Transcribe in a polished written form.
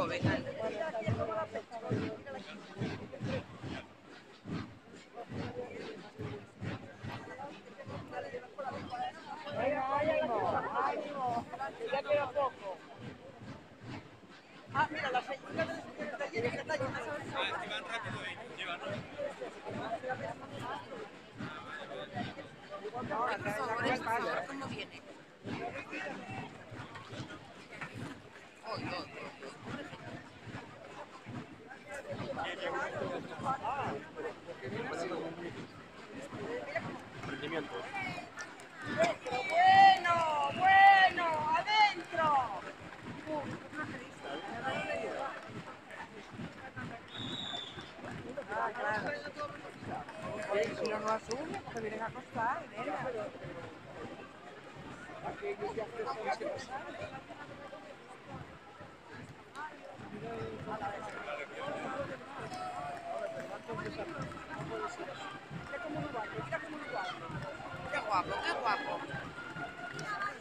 joven. Venga, ánimo, ánimo, que ya queda poco. Ah, mira, la señora de la que está allí. Ah, que van rápido y llevan, ¿no? Ay, por favor, ¿cómo viene? Ay, ay, ay, pobre señor. Rendimiento. Bueno, bueno, adentro. Ah, claro. Oye, si no asume, porque vienen a acostar, nena. Qué guapo, qué guapo.